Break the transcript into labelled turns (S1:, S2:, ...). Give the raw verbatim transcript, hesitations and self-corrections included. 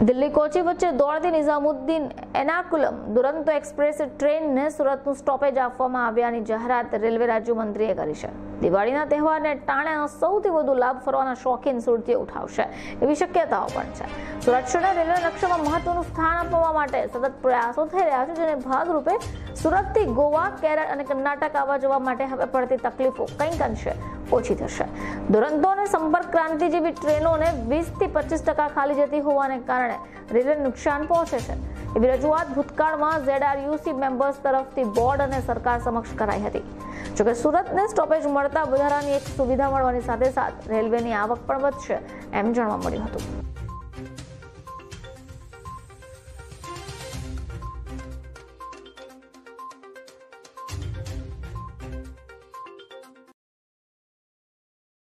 S1: દિલ્હી કોચી વચ્ચે દોડતી નિઝામુદ્દીન એર્નાકુલમ દુરંતો એક્સપ્રેસ ટ્રેનને સુરતનું સ્ટોપેજ આપવામાં આવ્યાની જાહેરાત રેલવે રાજ્યમંત્રીએ કરી છે. દિવાળીના તહેવારને ટાણે સૌથી વધુ લાભ ફરવાના શોખીન સુરતીઓ ઉઠાવશે એવી શક્યતાઓ પણ છે. સુરત શહેરના રેલવે નકશામાં મહત્વનું સ્થાન આપવા માટે સતત પ્રયાસો થઈ રહ્યા છે, જેને ભાગરૂપે સુરતથી ગોવા, કેરળ અને કર્ણાટક આવવા જવા માટે હવે પડતી તકલીફો કંઈક અંશે ઓછી થશે. દુરંતો અને સંપર્ક ક્રાંતિ જેવી ટ્રેનોને વીસ થી પચીસ ટકા ખાલી જતી હોવાને કારણે રેલવે નુકસાન પહોંચે છે એવી રજૂઆત ભૂતકાળમાં ઝેડઆરયુસી મેમ્બર્સ તરફથી બોર્ડ અને સરકાર સમક્ષ કરાઈ હતી. જોકે સુરતને સ્ટોપેજ મળતા વધારાની એક સુવિધા મળવાની સાથે સાથે રેલવેની આવક પણ વધશે એમ જાણવા મળ્યું હતું.